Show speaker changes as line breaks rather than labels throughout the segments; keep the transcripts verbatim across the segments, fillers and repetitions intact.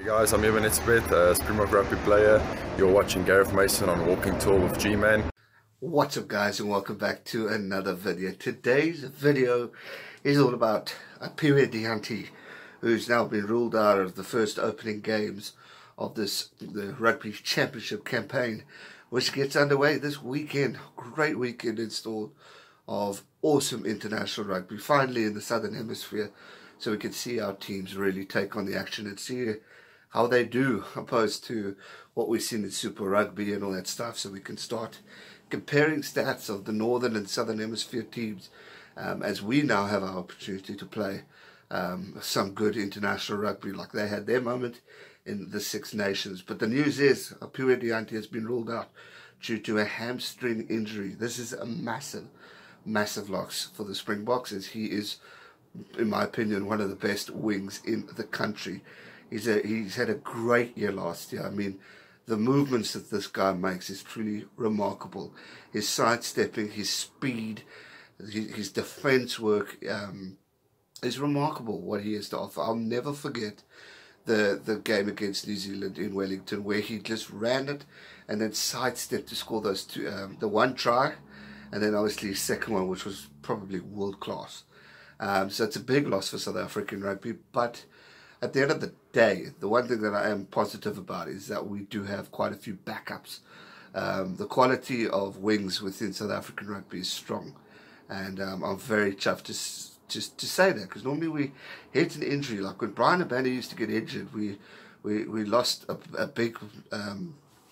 Guys, I'm Aphiwe Dyantyi, a Springbok Rugby Player. You're watching Gareth Mason on Walking Tour with G-Man.
What's up guys, and welcome back to another video. Today's video is all about Aphiwe Dyantyi, who's now been ruled out of the first opening games of this the Rugby Championship campaign, which gets underway this weekend. Great weekend in store of awesome international rugby, finally in the Southern Hemisphere, so we can see our teams really take on the action and see how they do opposed to what we've seen in Super Rugby and all that stuff, so we can start comparing stats of the Northern and Southern Hemisphere teams um, as we now have our opportunity to play um, some good international rugby like they had their moment in the Six Nations. But the news is Aphiwe Dyantyi has been ruled out due to a hamstring injury. This is a massive, massive loss for the Springboks, as he is, in my opinion, one of the best wings in the country. He's a, he's had a great year last year. I mean, the movements that this guy makes is truly remarkable. His sidestepping, his speed, his, his defence work um, is remarkable, what he has to offer. I'll never forget the, the game against New Zealand in Wellington, where he just ran it and then sidestepped to score those two, um, the one try, and then obviously his second one, which was probably world class. Um, so it's a big loss for South African rugby, but at the end of the day, the one thing that I am positive about is that we do have quite a few backups. Um, the quality of wings within South African rugby is strong, and um, I'm very chuffed to, to, to say that, because normally we hit an injury. Like when Brian Abanda used to get injured, we we, we lost a, a big um,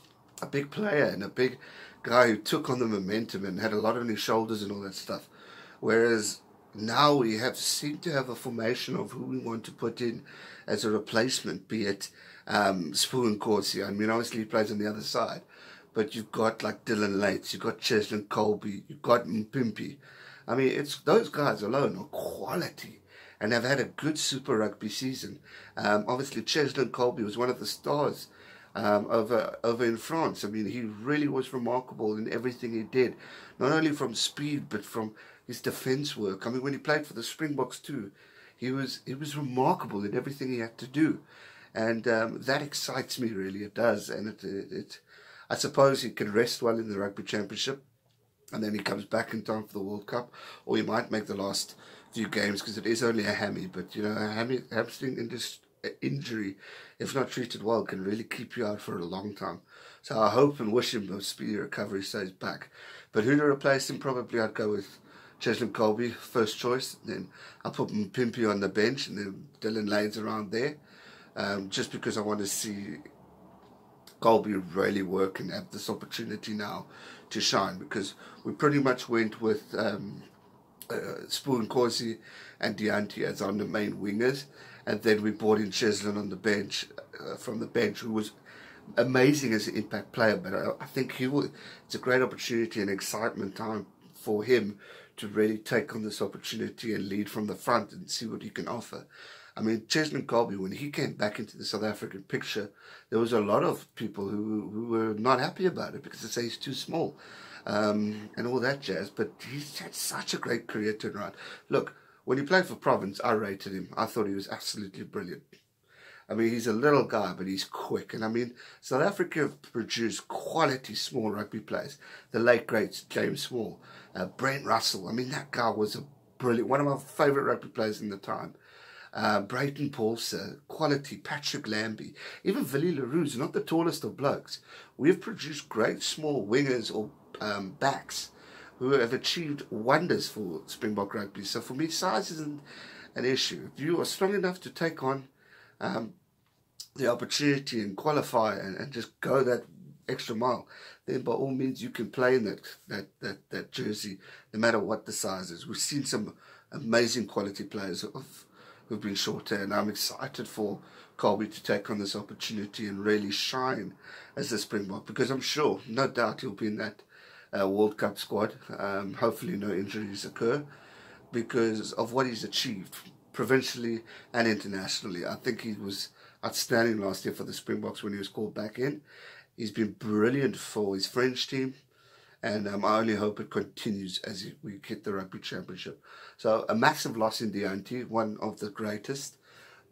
a big player and a big guy who took on the momentum and had a lot on his shoulders and all that stuff. Whereas now we have seem to have a formation of who we want to put in as a replacement, be it um, Spoon Corsi. I mean, obviously he plays on the other side, but you've got like Dylan Lates, you've got Cheslin Colby, you've got Mpimpi. I mean, it's those guys alone are quality and have had a good Super Rugby season. Um, obviously, Cheslin Colby was one of the stars um, over over in France. I mean, he really was remarkable in everything he did, not only from speed but from his defence work. I mean, when he played for the Springboks too, he was he was remarkable in everything he had to do, and um, that excites me really. It does, and it, it it I suppose he can rest well in the Rugby Championship, and then he comes back in time for the World Cup, or he might make the last few games because it is only a hammy. But you know, a hammy, hamstring injury, if not treated well, can really keep you out for a long time. So I hope and wish him a speedy recovery, so he's back. But who to replace him? Probably I'd go with Cheslin Colby, first choice. Then I'll put Mpimpi on the bench, and then Dylan Lanes around there, um, just because I want to see Colby really work and have this opportunity now to shine, because we pretty much went with um, uh, Spoon Corsi and Dyantyi as on the main wingers, and then we brought in Cheslin on the bench, uh, from the bench, who was amazing as an impact player. But I, I think he will, it's a great opportunity and excitement time for him to really take on this opportunity and lead from the front and see what he can offer. I mean, Cheslin Colby, when he came back into the South African picture, there was a lot of people who, who were not happy about it because they say he's too small um, and all that jazz. But he's had such a great career turnaround. Look, when he played for Province, I rated him. I thought he was absolutely brilliant. I mean, he's a little guy, but he's quick. And I mean, South Africa have produced quality small rugby players. The late great James Small, uh, Brent Russell. I mean, that guy was a brilliant, one of my favourite rugby players in the time. Uh, Brayton Paulser, quality, Patrick Lambie, even Willie Leroux's not the tallest of blokes. We've produced great small wingers or um, backs who have achieved wonders for Springbok rugby. So for me, size isn't an issue. If you are strong enough to take on Um, the opportunity and qualify and, and just go that extra mile, then by all means you can play in that, that, that, that jersey, no matter what the size is. We've seen some amazing quality players who've, who've been shorter, and I'm excited for Colby to take on this opportunity and really shine as a Springbok, because I'm sure, no doubt, he'll be in that uh, World Cup squad. Um, hopefully no injuries occur because of what he's achieved provincially and internationally. I think he was outstanding last year for the Springboks when he was called back in. He's been brilliant for his French team, and um, I only hope it continues as we hit the Rugby Championship. So a massive loss in Dyantyi, one of the greatest,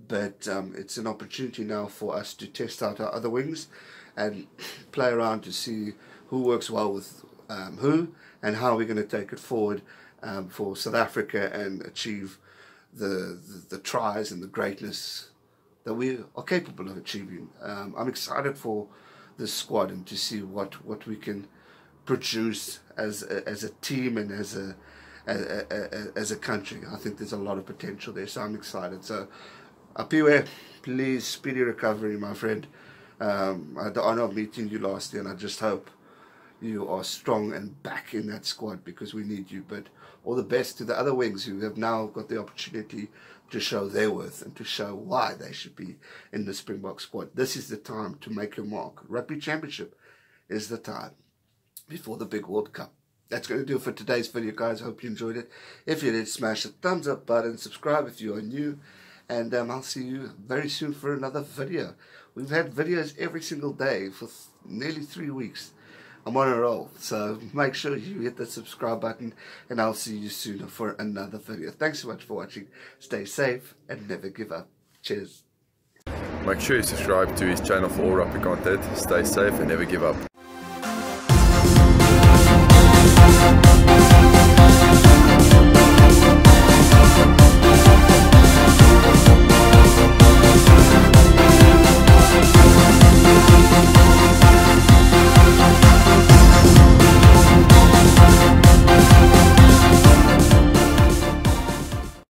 but um, it's an opportunity now for us to test out our other wings and play around to see who works well with um, who, and how we're going to take it forward um, for South Africa and achieve the, the the tries and the greatness that we are capable of achieving. Um, I'm excited for this squad and to see what what we can produce as a, as a team and as a, a, a, a as a country. I think there's a lot of potential there, so I'm excited. So Aphiwe, please, speedy recovery, my friend. Um, I had the honor of meeting you last year, and I just hope you are strong and back in that squad, because we need you. But all the best to the other wings who have now got the opportunity to show their worth and to show why they should be in the Springbok squad. This is the time to make your mark. Rugby Championship is the time before the big World Cup. That's going to do it for today's video, guys. I hope you enjoyed it. If you did, smash the thumbs up button, subscribe if you are new, and um, I'll see you very soon for another video. We've had videos every single day for th nearly three weeks. I'm on a roll, so make sure you hit the subscribe button, and I'll see you soon for another video. Thanks so much for watching. Stay safe and never give up. Cheers.
Make sure you subscribe to his channel for all rugby content. Stay safe and never give up.